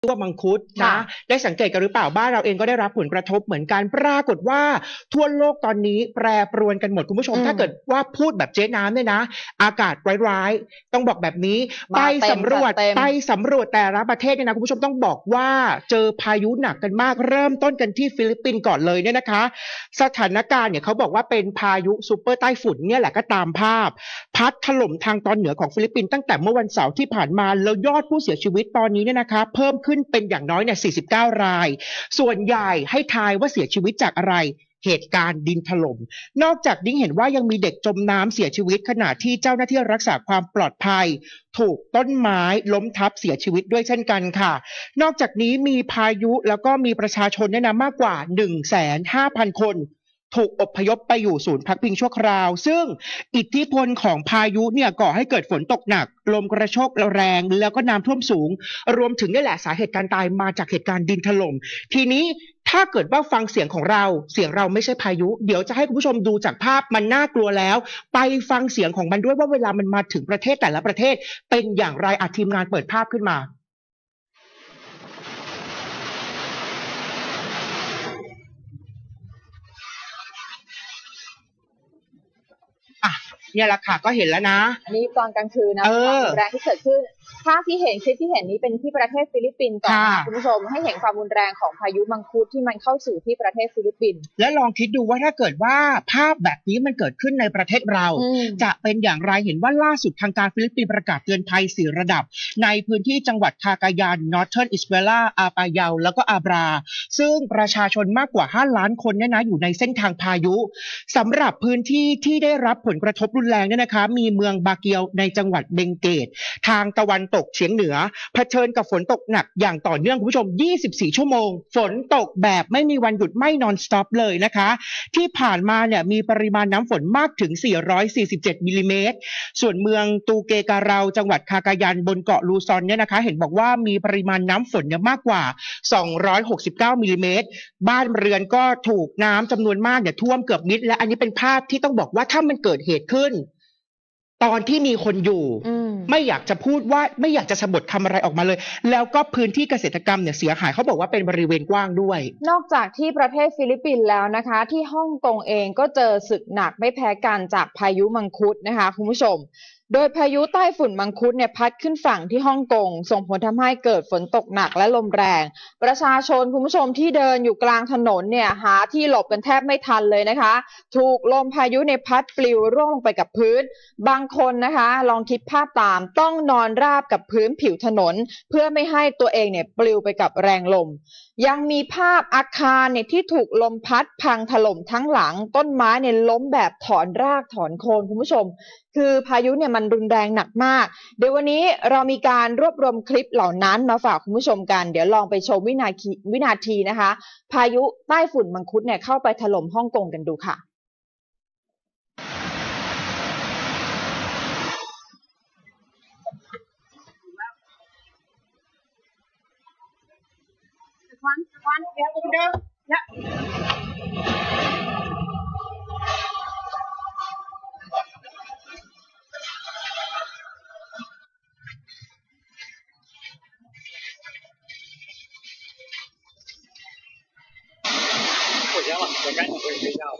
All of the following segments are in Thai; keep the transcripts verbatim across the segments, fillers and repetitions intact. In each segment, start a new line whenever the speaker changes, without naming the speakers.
ว่ามังคุดนะได้สังเกตกันหรือเปล่าบ้านเราเองก็ได้รับผลกระทบเหมือนกันปรากฏว่าทั่วโลกตอนนี้แปรปรวนกันหมดคุณผู้ชมถ้าเกิดว่าพูดแบบเจ๊น้ำเนี่ยนะอากาศร้ายๆต้องบอกแบบนี้ไปสำรวจไปสำรวจแต่ละประเทศเนี่ยนะคุณผู้ชมต้องบอกว่าเจอพายุหนักกันมากเริ่มต้นกันที่ฟิลิปปินส์ก่อนเลยเนี่ยนะคะสถานการณ์เนี่ยเขาบอกว่าเป็นพายุซูเปอร์ใต้ฝุ่นเนี่ยแหละก็ตามภาพพัดถล่มทางตอนเหนือของฟิลิปปินส์ตั้งแต่เมื่อวันเสาร์ที่ผ่านมาแล้วยอดผู้เสียชีวิตตอนนี้เนี่ยนะคะเพิ่มขึ้นเป็นอย่างน้อยเนี่ยสี่สิบเก้ารายส่วนใหญ่ให้ทายว่าเสียชีวิตจากอะไรเหตุการณ์ดินถล่มนอกจากนี้เห็นว่ายังมีเด็กจมน้ำเสียชีวิตขณะที่เจ้าหน้าที่รักษาความปลอดภัยถูกต้นไม้ล้มทับเสียชีวิตด้วยเช่นกันค่ะนอกจากนี้มีพายุแล้วก็มีประชาชนเนี่ยนะมากกว่า หนึ่งแสนห้าพัน คนถูกอพยพไปอยู่ศูนย์พักพิงชั่วคราวซึ่งอิทธิพลของพายุเนี่ยก่อให้เกิดฝนตกหนักลมกระโชกแรงแล้วก็น้ำท่วมสูงรวมถึงนี่แหละสาเหตุการตายมาจากเหตุการณ์ดินถล่มทีนี้ถ้าเกิดว่าฟังเสียงของเราเสียงเราไม่ใช่พายุเดี๋ยวจะให้คุณผู้ชมดูจากภาพมันน่ากลัวแล้วไปฟังเสียงของมันด้วยว่าเวลามันมาถึงประเทศแต่ละประเทศเป็นอย่างไรอาทีมงานเปิดภาพขึ้นมาเนี่ยแหละค่ะก็เห็นแล้วนะ
อันนี้ตอนกลางคืนนะความรุนแรงที่เกิดขึ้นภาพที่เห็นคลิปที่เห็นนี้เป็นที่ประเทศฟิลิปปินส์ก่อนนะคุณผู้ชมให้เห็นความรุนแรงของพายุมังคุดที่มันเข้าสู่ที่ประเทศฟิลิปปินส์
แล้วลองคิดดูว่าถ้าเกิดว่าภาพแบบนี้มันเกิดขึ้นในประเทศเราจะเป็นอย่างไรเห็นว่าล่าสุดทางการฟิลิปปินส์ประกาศเตือนภัยสี่ระดับในพื้นที่จังหวัดคากายันนอร์เทิร์นอิสเบล่าอาปายาแล้วก็อาบราซึ่งประชาชนมากกว่าห้าล้านคนเนี่ยนะอยู่ในเส้นทางพายุสำหรับพื้นที่ที่ได้รับผลกระทบรุนแรงเนี่ยนะคะมีเมืองบาเกียวในจังหวัดเบงเกตทางตะวันตกเฉียงเหนือเผชิญกับฝนตกหนักอย่างต่อเนื่องคุณผู้ชมยี่สิบสี่ชั่วโมงฝนตกแบบไม่มีวันหยุดไม่นอนสต็อปเลยนะคะที่ผ่านมาเนี่ยมีปริมาณน้ำฝนมากถึงสี่ร้อยสี่สิบเจ็ดมิลลิเมตรส่วนเมืองตูเกการาจังหวัดคากายันบนเกาะลูซอนเนี่ยนะคะเห็นบอกว่ามีปริมาณน้ำฝนเนี่ยมากกว่าสองร้อยหกสิบเก้ามิลลิเมตรบ้านเรือนก็ถูกน้ำจำนวนมากเนี่ยท่วมเกือบมิดและอันนี้เป็นภาพที่ต้องบอกว่าถ้ามันเกิดเหตุขึ้นตอนที่มีคนอยู่ไม่อยากจะพูดว่าไม่อยากจะสะบัดคำอะไรออกมาเลยแล้วก็พื้นที่เกษตรกรรมเนี่ยเสียหายเขาบอกว่าเป็นบริเวณกว้างด้วย
นอกจากที่ประเทศฟิลิปปินส์แล้วนะคะที่ฮ่องกงเองก็เจอศึกหนักไม่แพ้กันจากพายุมังคุดนะคะคุณผู้ชมโดยพายุใต้ฝุ่นมังคุดเนี่ยพัดขึ้นฝั่งที่ฮ่องกงส่งผลทำให้เกิดฝนตกหนักและลมแรงประชาชนคุณผู้ชมที่เดินอยู่กลางถนนเนี่ยหาที่หลบกันแทบไม่ทันเลยนะคะถูกลมพายุในพัดปลิวร่วงลงไปกับพื้นบางคนนะคะลองคิดภาพตามต้องนอนราบกับพื้นผิวถนนเพื่อไม่ให้ตัวเองเนี่ยปลิวไปกับแรงลมยังมีภาพอาคารเนี่ยที่ถูกลมพัดพังถล่มทั้งหลังต้นไม้เนี่ยล้มแบบถอนรากถอนโคนคุณผู้ชมคือพายุเนี่ยมันรุนแรงหนักมากเดี๋ยววันนี้เรามีการรวบรวมคลิปเหล่านั้นมาฝากคุณผู้ชมกันเดี๋ยวลองไปชมวินาทีวินาทีนะคะพายุใต้ฝุ่นมังคุดเนี่ยเข้าไปถล่มฮ่องกงกันดูค่ะ
วันวันเดี๋ยวเดี๋ยวเนี่ย
回家了，我赶紧回睡觉了。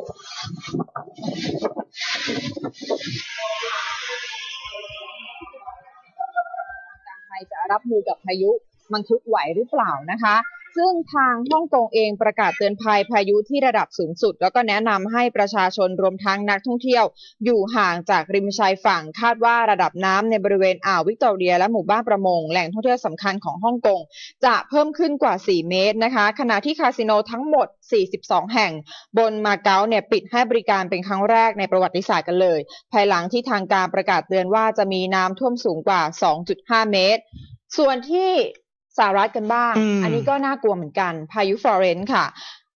ไทยจะรับมือกับพายุมังคุดไหวหรือเปล่านะคะซึ่งทางฮ่องกงเองประกาศเตือนภัยพายุที่ระดับสูงสุดแล้วก็แนะนำให้ประชาชนรวมทั้งนักท่องเที่ยวอยู่ห่างจากริมชายฝั่งคาดว่าระดับน้ำในบริเวณอ่าววิกตอเรียและหมู่บ้านประมงแหล่งท่องเที่ยวสำคัญของฮ่องกงจะเพิ่มขึ้นกว่าสี่เมตรนะคะขณะที่คาสิโนทั้งหมดสี่สิบสองแห่งบนมาเก๊าเนี่ยปิดให้บริการเป็นครั้งแรกในประวัติศาสตร์กันเลยภายหลังที่ทางการประกาศเตือนว่าจะมีน้ำท่วมสูงกว่า สองจุดห้า เมตรส่วนที่สหรัฐกันบ้าง อ, อันนี้ก็น่ากลัวเหมือนกันพายุฟลอเรนซ์ค่ะ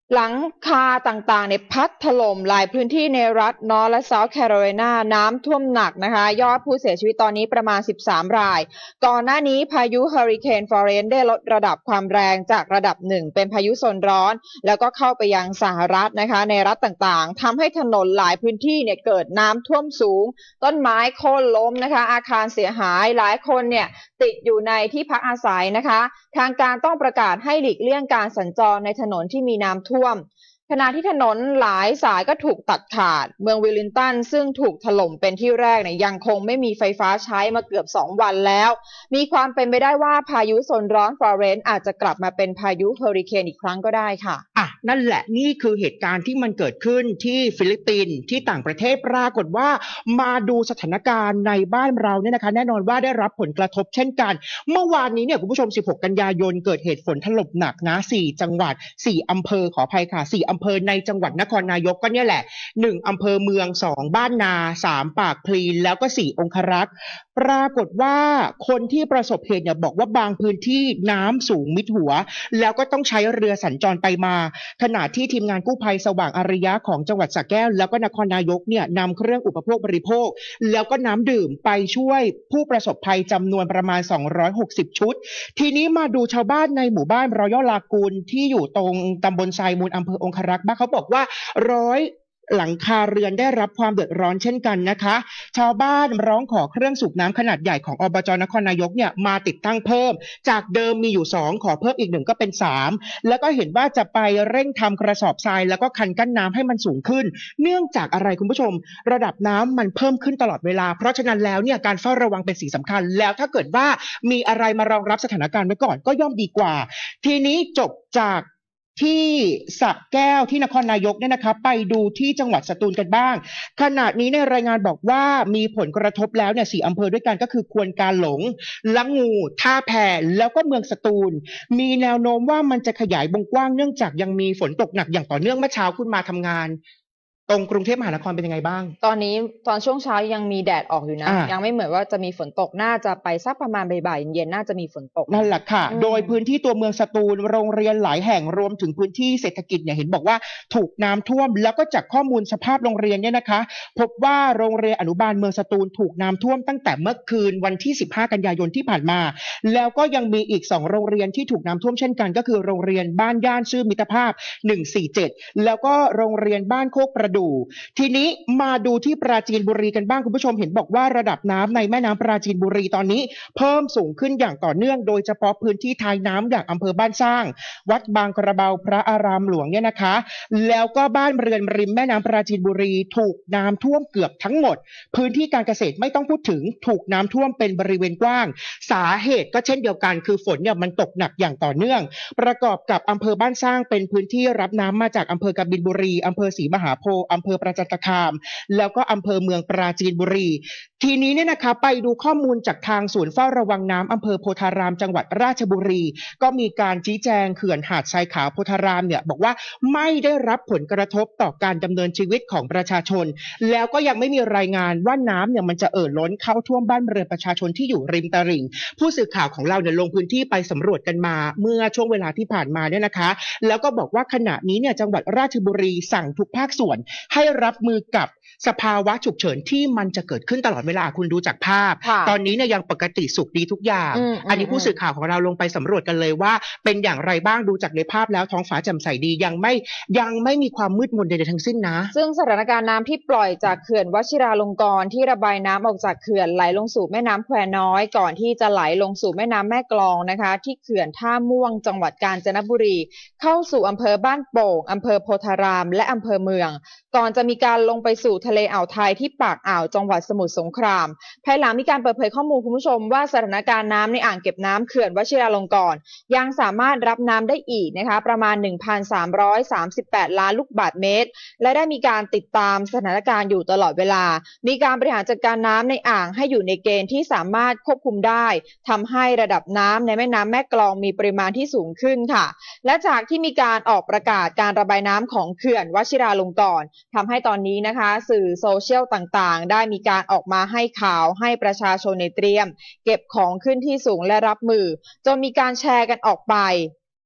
หลังคาต่างๆเนี่ยพัดถล่มหลายพื้นที่ในรัฐนอร์ทและเซาท์แคโรไลนาน้ำท่วมหนักนะคะยอดผู้เสียชีวิตตอนนี้ประมาณสิบสามรายก่อนหน้านี้พายุเฮอริเคนฟลอเรนซ์ได้ลดระดับความแรงจากระดับหนึ่งเป็นพายุโซนร้อนแล้วก็เข้าไปยังสหรัฐนะคะในรัฐต่างๆทำให้ถนนหลายพื้นที่เนี่ยเกิดน้ำท่วมสูงต้นไม้โค่นล้มนะคะอาคารเสียหายหลายคนเนี่ยติดอยู่ในที่พักอาศัยนะคะทางการต้องประกาศให้หลีกเลี่ยงการสัญจรในถนนที่มีน้ำท่วมขณะที่ถนนหลายสายก็ถูกตัดขาดเมืองวิลลิงตันซึ่งถูกถล่มเป็นที่แรกเนี่ยยังคงไม่มีไฟฟ้าใช้มาเกือบสองวันแล้วมีความเป็นไปได้ว่าพายุโซนร้อนฟลอเรนซ์อาจจะกลับมาเป็นพายุเฮอริเคนอีกครั้งก็ได้ค่ะ
อ่ะนั่นแหละนี่คือเหตุการณ์ที่มันเกิดขึ้นที่ฟิลิปปินส์ที่ต่างประเทศปรากฏว่ามาดูสถานการณ์ในบ้านเราเนี่ยนะคะแน่นอนว่าได้รับผลกระทบเช่นกันเมื่อวานนี้เนี่ยคุณผู้ชมสิบหกกันยายนเกิดเหตุฝนถล่มหนักนะสี่จังหวัดสี่อำเภอขออภัยค่ะสี่อำเภอในจังหวัดนครนายกก็เนี่ยแหละหนึ่งอำเภอเมืองสองบ้านนาสามปากพลีแล้วก็สี่องครักษ์ปรากฏว่าคนที่ประสบเหตุเนี่ยบอกว่าบางพื้นที่น้ำสูงมิดหัวแล้วก็ต้องใช้เรือสัญจรไปมาขณะที่ทีมงานกู้ภัยสว่างอารยะของจังหวัดสระแก้วแล้วก็นครนายกเนี่ยนำเครื่องอุปโภคบริโภคแล้วก็น้ำดื่มไปช่วยผู้ประสบภัยจำนวนประมาณสองร้อยหกสิบชุดทีนี้มาดูชาวบ้านในหมู่บ้านรอยัลลากูนที่อยู่ตรงตำบลทรายมูลอำเภอองครักษ์บ้างเขาบอกว่าร้อยหลังคาเรือนได้รับความเดือดร้อนเช่นกันนะคะชาวบ้านร้องขอเครื่องสูบน้ำขนาดใหญ่ของอบจ.นครนายกเนี่ยมาติดตั้งเพิ่มจากเดิมมีอยู่สองขอเพิ่มอีกหนึ่งก็เป็นสามแล้วก็เห็นว่าจะไปเร่งทำกระสอบทรายแล้วก็คันกั้นน้ำให้มันสูงขึ้นเนื่องจากอะไรคุณผู้ชมระดับน้ำมันเพิ่มขึ้นตลอดเวลาเพราะฉะนั้นแล้วเนี่ยการเฝ้าระวังเป็นสิ่งสำคัญแล้วถ้าเกิดว่ามีอะไรมารองรับสถานการณ์ไว้ก่อนก็ย่อมดีกว่าทีนี้จบจากที่สระแก้วที่นครนายกเนี่ยนะคะไปดูที่จังหวัดสตูลกันบ้างขณะนี้ในรายงานบอกว่ามีผลกระทบแล้วเนี่ยสี่อำเภอด้วยกันก็คือควนกาหลงละงูท่าแพแล้วก็เมืองสตูลมีแนวโน้มว่ามันจะขยายวงกว้างเนื่องจากยังมีฝนตกหนักอย่างต่อเนื่องเมื่อเช้าคุณมาทำงานตรงกรุงเทพมหานครเป็นยังไงบ้าง
ตอนนี้ตอนช่วงเช้ายังมีแดดออกอยู่นะยังไม่เหมือนว่าจะมีฝนตกน่าจะไปสักประมาณบ่ายๆเย็นๆน่าจะมีฝนตก
นั่นแหละค่ะโดยพื้นที่ตัวเมืองสตูลโรงเรียนหลายแห่งรวมถึงพื้นที่เศรษฐกิจเนี่ยเห็นบอกว่าถูกน้ำท่วมแล้วก็จากข้อมูลสภาพโรงเรียนเนี่ยนะคะพบว่าโรงเรียนอนุบาลเมืองสตูลถูกน้ำท่วมตั้งแต่เมื่อคืนวันที่สิบห้ากันยายนที่ผ่านมาแล้วก็ยังมีอีกสองโรงเรียนที่ถูกน้ำท่วมเช่นกันก็คือโรงเรียนบ้านย่านชื่อมิตรภาพหนึ่งสี่เจ็ดแล้วก็โรงเรียนบ้านโคกประดู่ทีนี้มาดูที่ปราจีนบุรีกันบ้างคุณผู้ชมเห็นบอกว่าระดับน้ำในแม่น้ำปราจีนบุรีตอนนี้เพิ่มสูงขึ้นอย่างต่อเนื่องโดยเฉพาะพื้นที่ท้ายน้ำอย่างอำเภอบ้านสร้างวัดบางกระเบาพระอารามหลวงเนี่ยนะคะแล้วก็บ้านเรือนริมแม่น้ำปราจีนบุรีถูกน้ำท่วมเกือบทั้งหมดพื้นที่การเกษตรไม่ต้องพูดถึงถูกน้ำท่วมเป็นบริเวณกว้างสาเหตุก็เช่นเดียวกันคือฝนเนี่ยมันตกหนักอย่างต่อเนื่องประกอบกับอำเภอบ้านสร้างเป็นพื้นที่รับน้ำมาจากอำเภอกบินบุรีอำเภอศรีมหาโพธิ์อำเภอประจันตคามแล้วก็อำเภอเมืองปราจีนบุรีทีนี้เนี่ยนะคะไปดูข้อมูลจากทางศูนย์เฝ้าระวังน้ำอำเภอโพธารามจังหวัดราชบุรีก็มีการชี้แจงเขื่อนหาดทรายขาวโพธารามเนี่ยบอกว่าไม่ได้รับผลกระทบต่อการดำเนินชีวิตของประชาชนแล้วก็ยังไม่มีรายงานว่าน้ำเนี่ยมันจะเอ่อล้นเข้าท่วมบ้านเรือนประชาชนที่อยู่ริมตลิ่งผู้สื่อข่าวของเราเนี่ยลงพื้นที่ไปสำรวจกันมาเมื่อช่วงเวลาที่ผ่านมาเนี่ยนะคะแล้วก็บอกว่าขณะนี้เนี่ยจังหวัดราชบุรีสั่งทุกภาคส่วนให้รับมือกับสภาวะฉุกเฉินที่มันจะเกิดขึ้นตลอดเวลาคุณดูจากภาพตอนนี้เนี่ยยังปกติสุขดีทุกอย่าง อ, อันนี้ผู้สื่อข่าวของเราลงไปสำรวจกันเลยว่าเป็นอย่างไรบ้างดูจากในภาพแล้วท้องฟ้าแจ่มใสดียังไม่ยังไม่มีความมืดมนใดๆทั้งสิ้นนะ
ซึ่งสถานการณ์น้ำที่ปล่อยจากเขื่อนวชิราลงกรณ์ที่ระบายน้ำออกจากเขื่อนไหลลงสู่แม่น้ำแควน้อยก่อนที่จะไหลลงสู่แม่น้ำแม่กลองนะคะที่เขื่อนท่าม่วงจังหวัดกาญจนบุรีเข้าสู่อำเภอบ้านโป่งอำเภอโพธารามและอำเภอเมืองก่อนจะมีการลงไปสู่ทะเลอ่าวไทยที่ปากอ่าวจังหวัดสมุทรสงครามภายหลังมีการเปิดเผยข้อมูลคุณผู้ชมว่าสถานการณ์น้ำในอ่างเก็บน้ำเขื่อนวชิราลงกรณ์ยังสามารถรับน้ำได้อีกนะคะประมาณ หนึ่งพันสามร้อยสามสิบแปด ล้านลูกบาศก์เมตรและได้มีการติดตามสถานการณ์อยู่ตลอดเวลามีการบริหารจัดการน้ำในอ่างให้อยู่ในเกณฑ์ที่สามารถควบคุมได้ทำให้ระดับน้ำในแม่น้ำแม่กลองมีปริมาณที่สูงขึ้นค่ะและจากที่มีการออกประกาศการระบายน้ำของเขื่อนวชิราลงกรณ์ทำให้ตอนนี้นะคะสื่อโซเชียลต่างๆได้มีการออกมาให้ข่าวให้ประชาชนในเตรียมเก็บของขึ้นที่สูงและรับมือจนมีการแชร์กันออกไป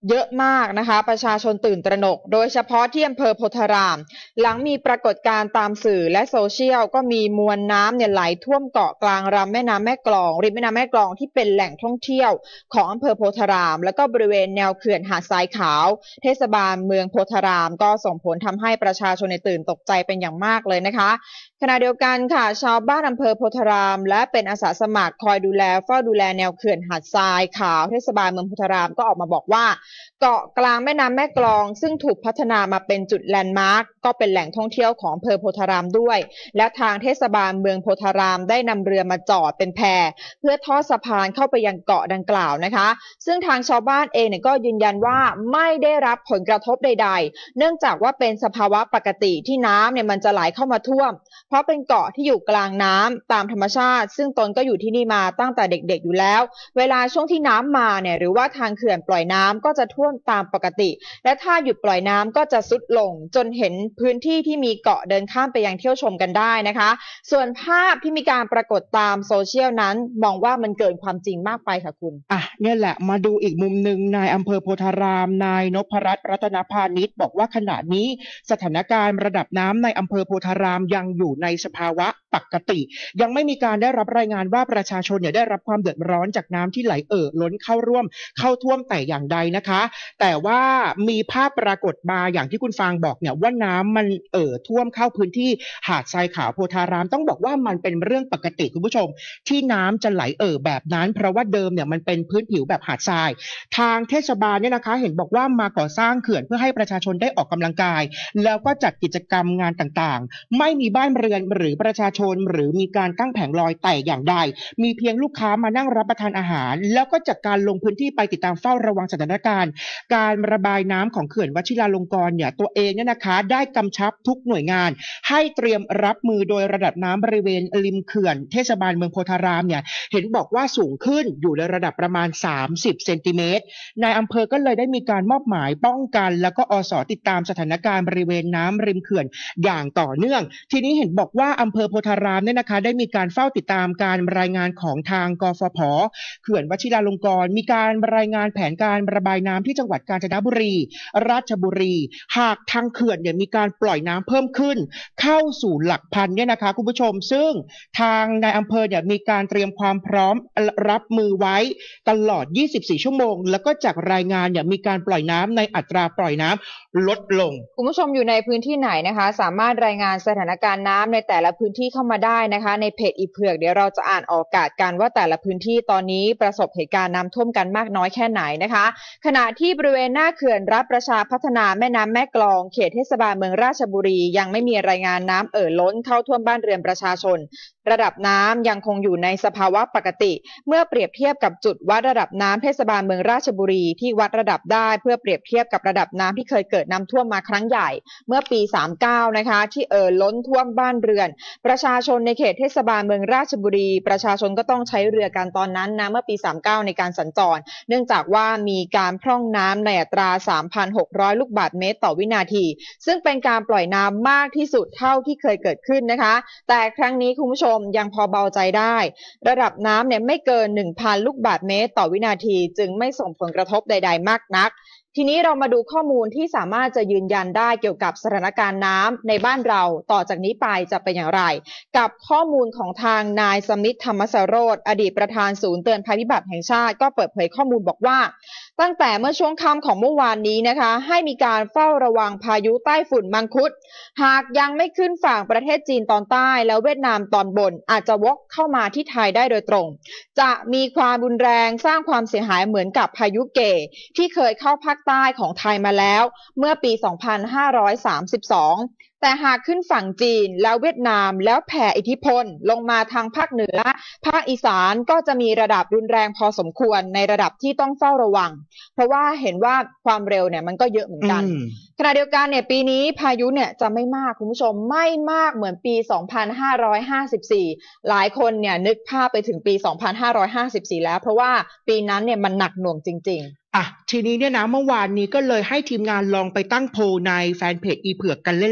เยอะมากนะคะประชาชนตื่นตระหนกโดยเฉพาะที่อำเภอโพธารามหลังมีปรากฏการณ์ตามสื่อและโซเชียลก็มีมวลน้ำเนี่ยไหลท่วมเกาะกลางลำแม่น้ำแม่กลองริมแม่น้ำแม่กลองที่เป็นแหล่งท่องเที่ยวของอำเภอโพธารามแล้วก็บริเวณแนวเขื่อนหาดทรายขาวเทศบาลเมืองโพธารามก็ส่งผลทำให้ประชาชนในตื่นตกใจเป็นอย่างมากเลยนะคะขณะเดียวกันค่ะชาวบ้านอำเภอโพธารามและเป็นอาสาสมัครคอยดูแลเฝ้าดูแลแนวเขื่อนหาดทรายขาวเทศบาลเมืองโพธารามก็ออกมาบอกว่าเกาะกลางแม่น้ำแม่กลองซึ่งถูกพัฒนามาเป็นจุดแลนด์มาร์กก็เป็นแหล่งท่องเที่ยวของอำเภอโพธารามด้วยและทางเทศบาลเมืองโพธารามได้นำเรือมาจอดเป็นแพเพื่อทอดสะพานเข้าไปยังเกาะดังกล่าวนะคะซึ่งทางชาวบ้านเองเนี่ยก็ยืนยันว่าไม่ได้รับผลกระทบใดๆเนื่องจากว่าเป็นสภาวะปกติที่น้ำเนี่ยมันจะไหลเข้ามาท่วมเพราะเป็นเกาะที่อยู่กลางน้ำตามธรรมชาติซึ่งตนก็อยู่ที่นี่มาตั้งแต่เด็กๆอยู่แล้วเวลาช่วงที่น้ำมาเนี่ยหรือว่าทางเขื่อนปล่อยน้ำก็จะท่วมตามปกติและถ้าหยุดปล่อยน้ำก็จะซุดลงจนเห็นพื้นที่ที่มีเกาะเดินข้ามไปยังเที่ยวชมกันได้นะคะส่วนภาพที่มีการปรากฏตามโซเชียลนั้นมองว่ามันเกินความจริงมากไปค่ะคุณ
อ่ะเนี่ยแหละมาดูอีกมุมหนึ่งนายอำเภอโพธารามนายนพรัตน์รัตนพานิชบอกว่าขณะนี้สถานการณ์ระดับน้ำในอำเภอโพธารามยังอยู่ในสภาวะปกติยังไม่มีการได้รับรายงานว่าประชาชนเนี่ยได้รับความเดือดร้อนจากน้ำที่ไหลเอ่อล้นเข้าร่วมเข้าท่วมแต่อย่างใดนะคะแต่ว่ามีภาพปรากฏมาอย่างที่คุณฟางบอกเนี่ยว่าน้ำมันเอ่อท่วมเข้าพื้นที่หาดทรายขาวโพธารามต้องบอกว่ามันเป็นเรื่องปกติคุณผู้ชมที่น้ำจะไหลเอ่อแบบนั้นเพราะว่าเดิมเนี่ยมันเป็นพื้นผิวแบบหาดทรายทางเทศบาลเนี่ยนะคะเห็นบอกว่ามาก่อสร้างเขื่อนเพื่อให้ประชาชนได้ออกกำลังกายแล้วก็จัดกิจกรรมงานต่างๆไม่มีบ้านเรือนหรือประชาชนหรือมีการตั้งแผงลอยแต่อย่างใดมีเพียงลูกค้ามานั่งรับประทานอาหารแล้วก็จากการลงพื้นที่ไปติดตามเฝ้าระวังสถานการณ์การระบายน้ำของเขื่อนวชิราลงกรณ์เนี่ยตัวเองเนี่ยนะคะได้กำชับทุกหน่วยงานให้เตรียมรับมือโดยระดับน้ำบริเวณริมเขื่อนเทศบาลเมืองโพธารามเนี่ยเห็นบอกว่าสูงขึ้นอยู่ในระดับประมาณสามสิบเซนติเมตรนายอำเภอก็เลยได้มีการมอบหมายป้องกันแล้วก็อสติดตามสถานการณ์บริเวณน้ำริมเขื่อนอย่างต่อเนื่องทีนี้เห็นบอกว่าอำเภอโพธารามเนี่ยนะคะได้มีการเฝ้าติดตามการรายงานของทางกฟผ.เขื่อนวชิราลงกรณ์มีการรายงานแผนการระบายน้ำที่จังหวัดกาญจนบุรีราชบุรีหากทางเขื่อนเนี่ยมีการปล่อยน้ำเพิ่มขึ้นเข้าสู่หลักพันเนี่ยนะคะคุณผู้ชมซึ่งทางนายอำเภอเนี่ยมีการเตรียมความพร้อมรับมือไว้ตลอดยี่สิบสี่ชั่วโมงแล้วก็จากรายงานเนี่ยมีการปล่อยน้ำในอัตราปล่อยน้ำลดลง
คุณผู้ชมอยู่ในพื้นที่ไหนนะคะสามารถรายงานสถานการณ์น้ำในแต่ละพื้นที่เข้ามาได้นะคะในเพจอีเผือกเดี๋ยวเราจะอ่านออกอากาศกันว่าแต่ละพื้นที่ตอนนี้ประสบเหตุการณ์น้ำท่วมกันมากน้อยแค่ไหนนะคะขณะที่บริเวณหน้าเขื่อนรับประชาพัฒนาแม่น้ำแม่กลองเขตเทศบาลเมืองราชบุรียังไม่มีรายงานน้ำเอ่อล้นเข้าท่วมบ้านเรือนประชาชนระดับน้ำยังคงอยู่ในสภาวะปกติเมื่อเปรียบเทียบกับจุดวัดระดับน้ำเทศบาลเมืองราชบุรีที่วัดระดับได้เพื่อเปรียบเทียบกับระดับน้ำที่เคยเกิดน้ำท่วมมาครั้งใหญ่เมื่อปีสามสิบเก้านะคะที่เอ่อล้นท่วมบ้านเรือนประชาชนในเขตเทศบาลเมืองราชบุรีประชาชนก็ต้องใช้เรือกันตอนนั้นนะเมื่อปีสามสิบเก้าในการสัญจรเนื่องจากว่ามีการพร่องน้ำในอัตรา สามพันหกร้อย ลูกบาศก์เมตรต่อวินาทีซึ่งเป็นการปล่อยน้ำมากที่สุดเท่าที่เคยเกิดขึ้นนะคะแต่ครั้งนี้คุณผู้ชมยังพอเบาใจได้ระดับน้ำเนี่ยไม่เกิน หนึ่งพัน ลูกบาศก์เมตรต่อวินาทีจึงไม่ส่งผลกระทบใดๆมากนักทีนี้เรามาดูข้อมูลที่สามารถจะยืนยันได้เกี่ยวกับสถานการณ์น้ำในบ้านเราต่อจากนี้ไปจะเป็นอย่างไรกับข้อมูลของทางนายสมิทธธรรมสโรจน์อดีตประธานศูนย์เตือนภัยพิบัติแห่งชาติก็เปิดเผยข้อมูลบอกว่าตั้งแต่เมื่อช่วงค่ำของเมื่อวานนี้นะคะให้มีการเฝ้าระวังพายุใต้ฝุ่นมังคุดหากยังไม่ขึ้นฝั่งประเทศจีนตอนใต้แล้วเวียดนามตอนบนอาจจะวกเข้ามาที่ไทยได้โดยตรงจะมีความรุนแรงสร้างความเสียหายเหมือนกับพายุเกที่เคยเข้าภาคใต้ของไทยมาแล้วเมื่อปีสองพันห้าร้อยสามสิบสองแต่หากขึ้นฝั่งจีนแล้วเวียดนามแล้วแผ่อิทธิพลลงมาทางภาคเหนือภาคอีสานก็จะมีระดับรุนแรงพอสมควรในระดับที่ต้องเฝ้าระวังเพราะว่าเห็นว่าความเร็วเนี่ยมันก็เยอะเหมือนกันขณะเดียวกันเนี่ยปีนี้พายุเนี่ยจะไม่มากคุณผู้ชมไม่มากเหมือนปีสองพันห้าร้อยห้าสิบสี่หลายคนเนี่ยนึกภาพไปถึงปีสองพันห้าร้อยห้าสิบสี่แล้วเพราะว่าปีนั้นเนี่ยมันหนักหน่วงจริงๆ
อ่ะทีนี้เนี่ยนะเมื่อวานนี้ก็เลยให้ทีมงานลองไปตั้งโพลในแฟนเพจอีเผือกกันเล่น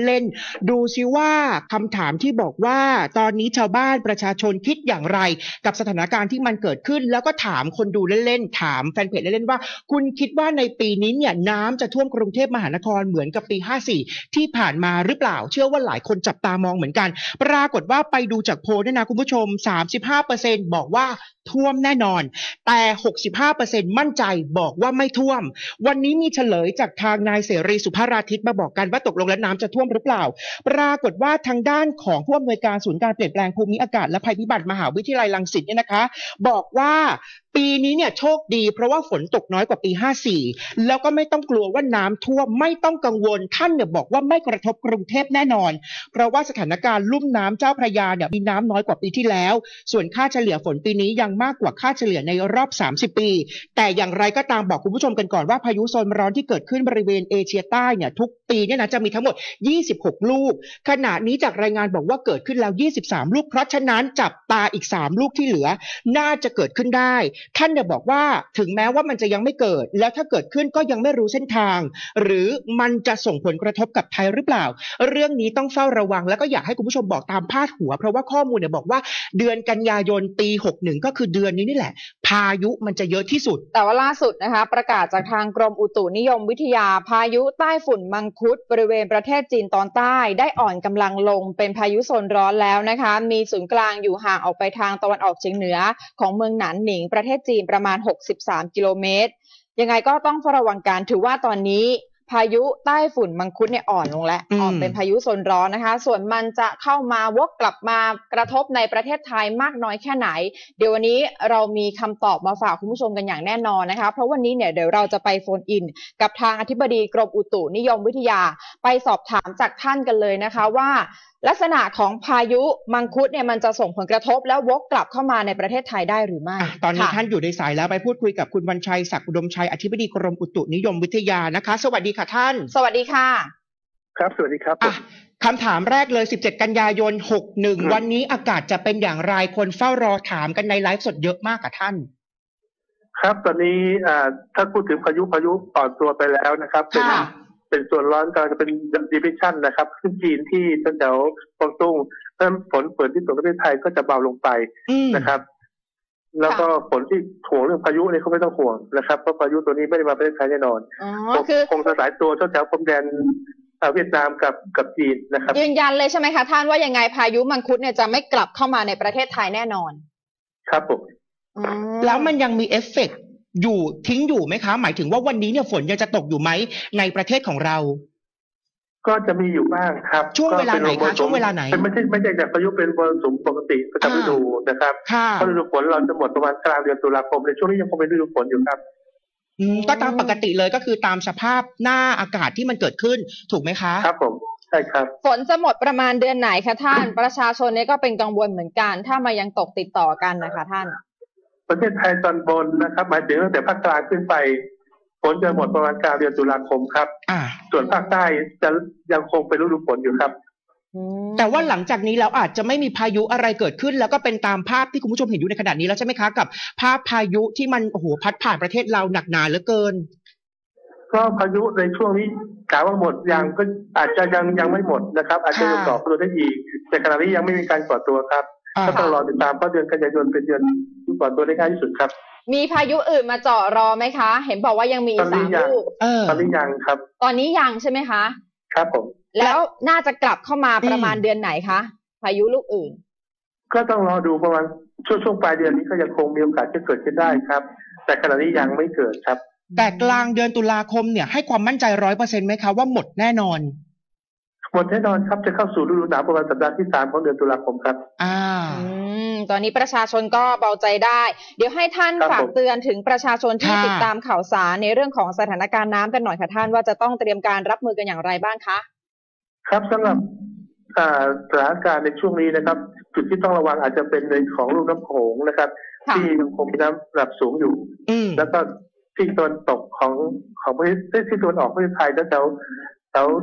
ดูซิว่าคำถามที่บอกว่าตอนนี้ชาวบ้านประชาชนคิดอย่างไรกับสถานการณ์ที่มันเกิดขึ้นแล้วก็ถามคนดูเล่นๆถามแฟนเพจเล่นๆว่าคุณคิดว่าในปีนี้เนี่ยน้ำจะท่วมกรุงเทพมหานครเหมือนกับปีห้าสี่ที่ผ่านมาหรือเปล่าเชื่อว่าหลายคนจับตามองเหมือนกันปรากฏว่าไปดูจากโพลเนี่ยนะคุณผู้ชม สามสิบห้าเปอร์เซ็นต์ บอกว่าท่วมแน่นอนแต่ หกสิบห้าเปอร์เซ็นต์ มั่นใจบอกว่าไม่ท่วมวันนี้มีเฉลยจากทางนายเสรีสุภาราทิตมาบอกกันว่าตกลงแล้วน้ำจะท่วมหรือเปล่าปรากฏว่าทางด้านของผู้อำนวยการศูนย์การเปลี่ยนแปลงภูมิอากาศและภัยพิบัติมหาวิทยาลัยรังสิตเนี่ยนะคะบอกว่าปีนี้เนี่ยโชคดีเพราะว่าฝนตกน้อยกว่าปีห้าสี่แล้วก็ไม่ต้องกลัวว่าน้ำท่วมไม่ต้องกังวลท่านเนี่ยบอกว่าไม่กระทบกรุงเทพแน่นอนเพราะว่าสถานการณ์ลุ่มน้ำเจ้าพระยาเนี่ยมีน้ำน้อยกว่าปีที่แล้วส่วนค่าเฉลี่ยฝนปีนี้ยังมากกว่าค่าเฉลี่ยในรอบสามสิบปีแต่อย่างไรก็ตามบอกคุณผู้ชมกันก่อนว่าพายุโซนร้อนที่เกิดขึ้นบริเวณเอเชียใต้เนี่ยทุกปีเนี่ยนะจะมีทั้งหมดยี่สิบหกลูกขณะนี้จากรายงานบอกว่าเกิดขึ้นแล้วยี่สิบสามลูกเพราะฉะนั้นจับตาอีกสามลูกที่เหลือน่าจะเกิดขึ้นได้ท่านเนี่ยบอกว่าถึงแม้ว่ามันจะยังไม่เกิดแล้วถ้าเกิดขึ้นก็ยังไม่รู้เส้นทางหรือมันจะส่งผลกระทบกับไทยหรือเปล่าเรื่องนี้ต้องเฝ้าระวังแล้วก็อยากให้คุณผู้ชมบอกตามพาดหัวเพราะว่าข้อมูลเนี่ยบอกว่าเดือนกันยายนปีหกสิบเอ็ดก็คือเดือนนี้นี่แหละพายุมันจะเยอะที่สุด
แต่ว่าล่าสุดนะคะประกาศจากทางกรมอุตุนิยมวิทยาพายุใต้ฝุ่นมังคุดบริเวณประเทศจีนตอนใต้ได้อ่อนกำลังลงเป็นพายุโซนร้อนแล้วนะคะมีศูนย์กลางอยู่ห่างออกไปทางตะวันออกเฉียงเหนือของเมืองหนานหนิงประเทศจีนประมาณหกสิบสามกิโลเมตรยังไงก็ต้องเฝ้าระวังกันถือว่าตอนนี้พายุใต้ฝุ่นมังคุดเนี่ยอ่อนลงแล้วอ่อนเป็นพายุโซนร้อนนะคะส่วนมันจะเข้ามาวกกลับมากระทบในประเทศไทยมากน้อยแค่ไหนเดี๋ยววันนี้เรามีคำตอบมาฝากคุณผู้ชมกันอย่างแน่นอนนะคะเพราะวันนี้เนี่ยเดี๋ยวเราจะไปโฟนอินกับทางอธิบดีกรมอุตุนิยมวิทยาไปสอบถามจากท่านกันเลยนะคะว่าลักษณะของพายุมังคุดเนี่ยมันจะส่งผลกระทบแล้ววกกลับเข้ามาในประเทศไทยได้หรือไม่
ตอนนี้ท่านอยู่ในสายแล้วไปพูดคุยกับคุณวันชัยศักดิ์อุดมชัยอธิบดีกรมอุตุนิยมวิทยานะคะสวัสดีค่ะท่าน
สวัสดีค่ะ
ครับสวัสดีครับ
คำถามแรกเลยสิบเจ็ดกันยายนหกสิบเอ็ดวันนี้อากาศจะเป็นอย่างไรคนเฝ้ารอถามกันในไลฟ์สดเยอะมากค่ะท่าน
ครับตอนนี้ถ้าพูดถึงพายุพายุอ่อนตัวไปแล้วนะครับเป็นเป็นส่วนร้อนกำลังจะเป็น depression นะครับขึ้นจีนที่แถวกวางตุ้งเพิ่มฝนฝนที่ตกประเทศไทยก็จะเบาลงไปนะครับแล้วก็ฝนที่ห่วงเรื่องพายุเนี่ยเขาไม่ต้องห่วงนะครับเพราะพายุตัวนี้ไม่ได้มาประเทศไทยแน่นอนคงสลายตัวแถวพรมแดนเวียดนามกับกับจีนนะครับ
ยืนยันเลยใช่ไหมคะท่านว่ายังไงพายุมังคุดเนี่ยจะไม่กลับเข้ามาในประเทศไทยแน่นอน
ครับผม
แล้วมันยังมีเอฟเฟกต์อยู่ทิ้งอยู่ไหมคะหมายถึงว่าวันนี้เนี่ยฝนยังจะตกอยู่ไหมในประเทศของเรา
ก็จะมีอยู่บ้างครับ
ช่วงเวลาไหนคะช่วงเวลาไหน
ไม่ใช่ไม่ใช่จากพายุเป็นมรสุมปกติประจำฤดูนะครับเพราะฤดูฝนเราจะหมดประมาณกลางเดือนตุลาคมในช่วงนี้ยังคงเป็นฤดูฝนอยู่ครับ
ก็ตามปกติเลยก็คือตามสภาพหน้าอากาศที่มันเกิดขึ้นถูกไหมคะ
ครับผมใช่ครับ
ฝนจะหมดประมาณเดือนไหนคะท่านประชาชนเนี่ยก็เป็นกังวลเหมือนกันถ้ามายังตกติดต่อกันนะคะท่าน
ประเทศไทยตอนบนนะครับหมายถึงตั้งแต่ภาคกลางขึ้นไปฝนจะหมดประมาณกลางเดือนตุลาคมครับส่วนภาคใต้จะยังคงเป็นฤดูฝนอยู่ครับ
แต่ว่าหลังจากนี้แล้วอาจจะไม่มีพายุอะไรเกิดขึ้นแล้วก็เป็นตามภาพที่คุณผู้ชมเห็นอยู่ในขณะนี้แล้วใช่ไหมคะกับภาพพายุที่มันโอ้โหพัดผ่านประเทศเราหนักหนาเหลือเกิน
ก็พายุในช่วงนี้กล่าวว่าหมดยังก็อาจจะยังยังไม่หมดนะครับอาจจะยังก่อตัวได้อีกแต่ขณะนี้ยังไม่มีการก่อตัวครับก็ต้องรอติดตามเพราะเดือนกันยายนเป็นเดือนที่ก่อตัวได้ง่ายที่สุดครับ
มีพายุอื่นมาเจาะรอไหมคะเห็นบอกว่ายังมีสามลูก
ตอนนี้ยังครับ
ตอนนี้ยังใช่ไหมคะ
ครับผม
แล้วน่าจะกลับเข้ามาประมาณเดือนไหนคะพายุลูกอื่น
ก็ต้องรอดูประมาณช่วงช่วงปลายเดือนนี้ก็ยังคงมีโอกาสจะเกิดขึ้นได้ครับแต่ขณะนี้ยังไม่เกิดครับ
แต่กลางเดือนตุลาคมเนี่ยให้ความมั่นใจร้อยเปอร์เซ็นต์ไหมคะว่าหมดแน่นอน
หมดแน่นอนครับจะเข้าสู่ฤดูหนาวประมาณสัปดาห์ที่สามของเดือนตุลาคมครับ
อ่าอืมตอนนี้ประชาชนก็เบาใจได้เดี๋ยวให้ท่านฝากเตือนถึงประชาชนที่ติดตามข่าวสารในเรื่องของสถานการณ์น้ำกันหน่อยค่ะท่านว่าจะต้องเตรียมการรับมือกันอย่างไรบ้างคะ
ครับสำหรับสถานการณ์ในช่วงนี้นะครับจุดที่ต้องระวังอาจจะเป็นในของลุ่มน้ำโขงนะครับที่ยังคงมีน้ำระดับสูงอยู่แล้วก็ที่ตะวันตกของของประเทศที่ตะวันออกประเทศไทยแถวแถวแถว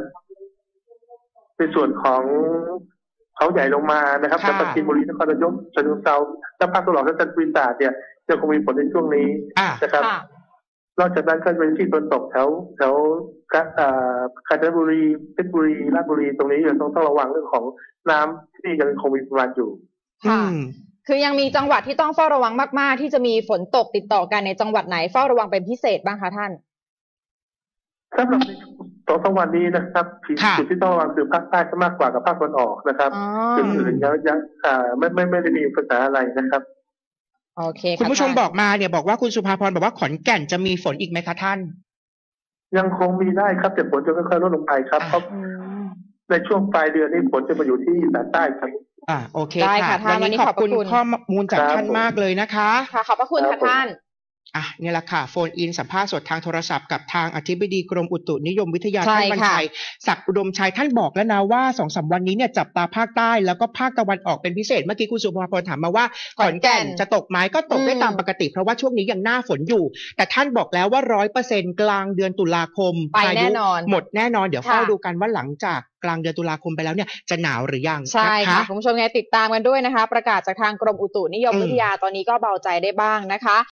ในส่วนของเขาใหญ่ลงมานะครับจากปราจีนบุรีนครนายกฉะเชิงเทราและภาคตะวันออกและจันทบุรีตราดเนี่ยจะคงมีฝนในช่วงนี้นะครับนอกจากนั้นก็จะเป็นที่ตะวันตกแถวแถวกาญจนบุรีเพชรบุรีราชบุรีตรงนี้ยังต้องต้องระวังเรื่องของน้ำที่ยังคงมีปริมาณอยู่
ค่ะคือยังมีจังหวัดที่ต้องเฝ้าระวังมากๆที่จะมีฝนตกติดต่อกันในจังหวัดไหนเฝ้าระวังเป็นพิเศษบ้างคะท่าน
สำหรับสองสามวันนี้นะครับจุดที่ต้องระวังคือภาคใต้มากกว่ากับภาคตะวันออกนะครับจุดอื่นยังยังไม่ไม่ไม่ได้มีปัญหาอะไรนะครับ
โอเค
คุณผู้ชมบอกมาเนี่ยบอกว่าคุณสุภาพรบอกว่าขอนแก่นจะมีฝนอีกไหมคะท่าน
ยังคงมีได้ครับแต่ฝนจะค่อยๆลดลงไปครับเพราะในช่วงปลายเดือนนี้ฝนจะมาอยู่ที่อีสานใต้ครับ
อ่าโอเคค่ะวันนี้ขอบคุณข้อมูลจากท่านมากเลยนะคะ
ค่ะขอบพระคุณค่ะท่าน
อ่ะนี่แหละค่ะโฟนอินสัมภาษณ์สดทางโทรศัพท์กับทางอธิบดีกรมอุตุนิยมวิทยาท่านบรรชัยศักดิ์อุดมชัยท่านบอกแล้วนะว่าสองสามวันนี้เนี่ยจับตาภาคใต้แล้วก็ภาคตะวันออกเป็นพิเศษเมื่อกี้คุณสุภาพรถามมาว่าขอนแก่นจะตกไหมก็ตกได้ตามปกติเพราะว่าช่วงนี้ยังหน้าฝนอยู่แต่ท่านบอกแล้วว่าร้อยเปอร์เซ็นต์กลางเดือนตุลาคม
ไปแน่นอน
หมดแน่นอนเดี๋ยวเฝ้าดูกันว่าหลังจากกลางเดือนตุลาคมไปแล้วเนี่ยจะหนาวหรือยัง
ใช่ค่ะคุณผู้ชมไงติดตามกันด้วยนะคะประกาศจากทางกรมอุตุนิยมวิทยาตอนนี้ก็เบาใจได้บ้างนะคะ